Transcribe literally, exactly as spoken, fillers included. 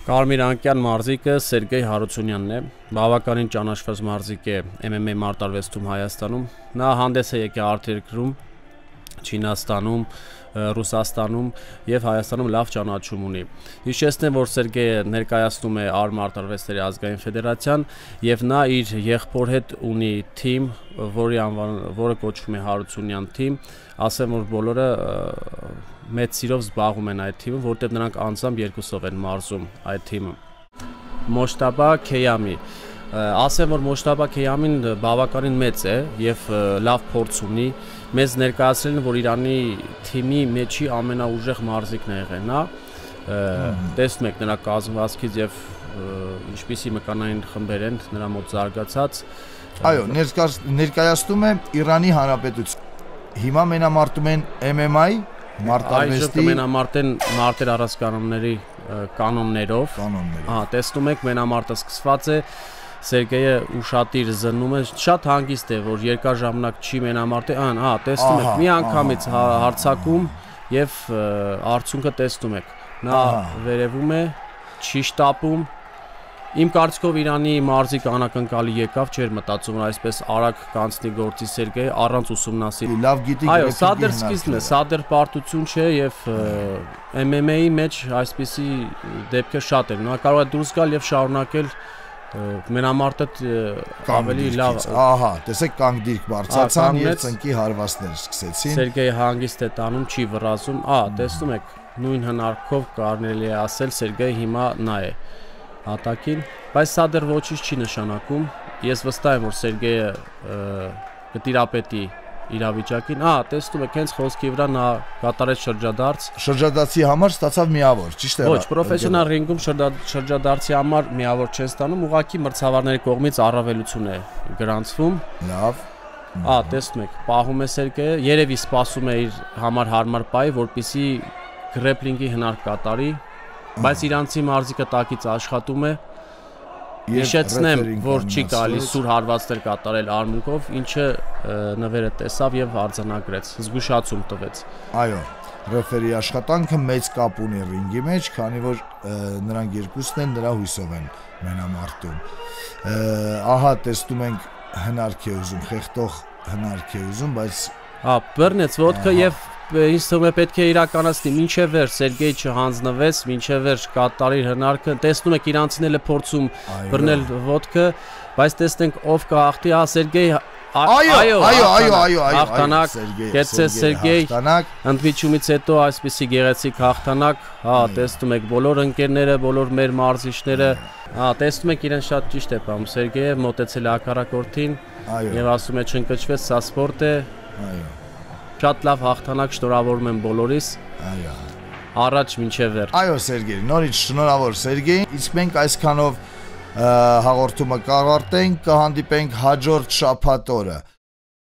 Կարմիր անկյան մարզիկը Սերգեյ Հարությունյանն է, բավականին ճանաչված մարզիկ է M M A մարտարվեստում Հայաստանում, նա հանդես է եկել արտերկրում, Չինաստանում, Ռուսաստանում եւ Հայաստանում լավ ճանաչում ունի։ Հիշեցնեմ, որ Սերգեյը ներկայացնում է Արմարտարվեստերի ազգային ֆեդերացիան եւ նա իր եղբոր հետ ունի թիմ, որի անվան, որը կոչվում է Հարությունյան թիմ, ասեմ որ բոլորը մեծ սիրով զբաղվում են այդ թիմը, որտեղ նրանք անձամբ երկուսով են մարզում այդ թիմը։ Մոշտաբա Քեյամի ասեմ որ Մոշտաբա Քեյամին բավականին մեծ է եւ լավ փորձ ունի, մեզ ներկայացրել են որ Իրանի թիմի մեջի ամենաուժեղ մարզիկն է եղել նա, տեսնում եք նրա կազմվածքից եւ ինչպիսի մկանային խմբեր են նրա մոտ զարգացած։ Այո, ներկայացնում է Իրանի Հանրապետություն։ Հիմա մենամարտում են M M A մարտարվեստի մենամարտեն մարտեր առանցքանոնների կանոններով։ Հա, տեսնում եք մենամարտը սկսված է, Սերգեյը ուշադիր զննում է, շատ հանգիստ է, որ երկար ժամանակ չի մենամարտել, հա, տեսնում եք, մի անգամից հարցակում եւ արդյունքը տեսնում եք։ Նա վերևում է, չի շտապում։ Իմ կարծիքով Իրանի մարզիկ անակնկալի եկավ, չէր մտածում որ այսպես արագ կանցնի գործի Սերգեյը առանց ուսումնասիրի։ Լավ գիտի։ Այո, սա դեռ սկիզբն է, սա դեռ պարտություն չէ եւ M M A-ի մեջ այսպիսի դեպքեր շատ են։ Նա կարող է դուրս գալ եւ շարունակել մենամարտը ավելի լավ։ Ահա, տեսեք կանգ դիրք բարձրացան եւ ծնկի հարվածներ սկսեցին։ Սերգեյը հանգիստ է տանում, չի վռազում։ Ահա, տեսնում եք, նույն հնարքով կարելի է ասել Սերգեյը հիմա նա է հատակին, բայց սա դեռ ոչինչ չի նշանակում։ Ես վստահ եմ, որ Սերգեյը կտիրապետի իրավիճակին։ Ահա, տեսնում եք, հենց խոսքի վրա նա կատարեց շրջադարձ։ Շրջադարձի համար ստացավ միավոր, ճիշտ է։ Ոչ, պրոֆեսիոնալ ռինգում շրջադարձի համար միավոր չեն ստանում, ուղղակի մրցավարների կողմից առավելություն է գրանցվում։ Լավ։ Ահա, տեսնում եք, պահում է Սերգեյը, երևի սպասում է իր համար հարմար պահի, որպեսզի գրեպլինգի հնարք կատարի, բայց իրանցի մարզիկը տակից աշխատում է։ Հիշեցնեմ, որ չի կարելի սուր հարվածներ կատարել արմունկով, ինչը նվերը տեսավ եւ արձանագրեց, զգուշացում տվեց։ Այո, ռեֆերի աշխատանքը մեծ կապ ունի ռինգի մեջ, քանի որ նրանք երկուսն են նրա հույսով են մենամարտում։ Ահա տեսնում ենք հնարք է ուզում, խեղտող հնարք է ուզում, բայց հա, բռնեց ոտքը եւ ինձ թվում է պետք է իրականացնի մինչև վերջ Սերգեյ չհանձնվեց, մինչև վերջ կատարի հնարքը, տեսնում եք իրանցիները փորձում բռնել ոտքը, բայց տեսնենք ով կհաղթի, հա Սերգեյ այո, այո, այո, այո, այո, հաղթանակ, կեցե Սերգեյ, ընդմիջումից հետո այսպիսի գեղեցիկ հաղթանակ, հա տեսնում եք բոլոր ընկերները, բոլոր մեր մարզիչները, հա տեսնում եք իրեն շատ ճիշտ է պահում Սերգեյը, մոտեցել է հակառակորդին եւ ասում է չընկճվեց, սա սպորտ է։ Այո։ Շատ լավ հաղթանակ, շնորհավորում եմ բոլորիս։ Այո։ Առաջ մինչև վերջ։ Այո, Սերգեյ, նորից շնորհավոր Սերգեյ։ Իսկ մենք այսքանով հաղորդումը կավարտենք, կհանդիպենք հաջորդ շաբաթ օրը։